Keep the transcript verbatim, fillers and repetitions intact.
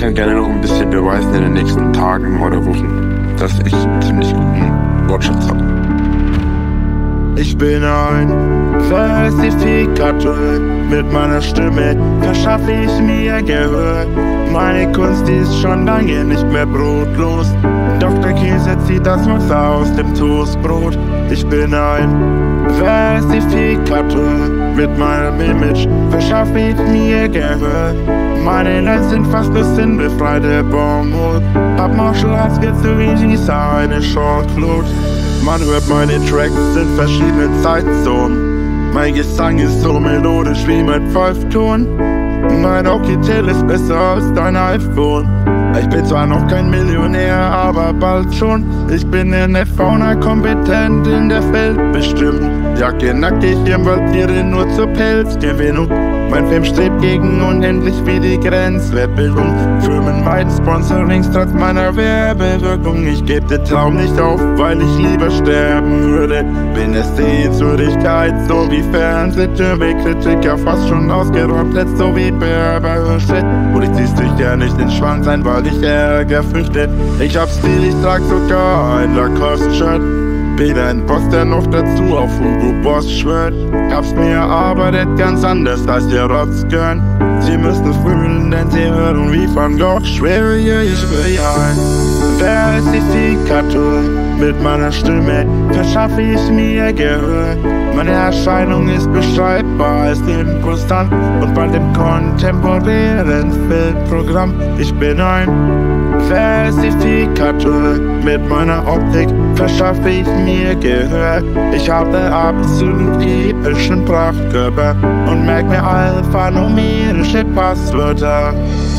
kann gerne noch ein bisschen beweisen in den nächsten Tagen oder Wochen, dass ich ziemlich guten Wortschatz habe. Ich bin ein Falsifikator, mit meiner Stimme verschaffe ich mir Gehör. Meine Kunst ist schon lange nicht mehr brotlos. Doktor Käse zieht das Wasser aus dem Toastbrot. Ich bin ein Falsifikator, mit meinem Image verschaffe ich mir Gehör. Meine Lines sind fast nur sinnbefreite Bonmut. Ab Martial Arts wird so wie dieser eine Shortflut. Man hört meine Tracks in verschiedenen Zeitzonen. Mein Gesang ist so melodisch wie mein Pfeifton. Mein Okitel ist besser als dein iPhone. Ich bin zwar noch kein Millionär, aber bald schon. Ich bin in der Fauna kompetent, in der Welt bestimmt. Jacke nackig im Waldtiere nur zur Pelzgewinnung. Mein Film strebt gegen unendlich wie die Grenzwertbildung. Firmen meiden Sponsorings trotz meiner Werbewirkung. Ich geb den Traum nicht auf, weil ich lieber sterben würde. Bin es Sehenswürdigkeit, so wie Fernsehtürme. Kritiker fast schon ausgeräumt, letzt so wie Berberhürsche. Und ich zieh's dich ja nicht den Schwanz ein, weil ich Ärger fürchte. Ich hab Stil, ich trag sogar ein Lacoste-Shirt. Bin ein Boss, der noch dazu auf Hugo Boss schwört. Hab's mir erarbeitet ganz anders als ihr Rotzgörn. Sie müssen fühlen, denn sie hören wie Van Gogh. Schwöre ihr, ich will ja ein Falsifikator. Mit meiner Stimme verschaffe ich mir Gehör. Meine Erscheinung ist beschreibbar als impostant und bald im kontemporären Filmprogramm. Ich bin ein Falsifikator. Mit meiner Optik verschaffe ich mir Gehör. Ich habe absolut epischen Prachtkörper und merk mir alphanumerische Passwörter.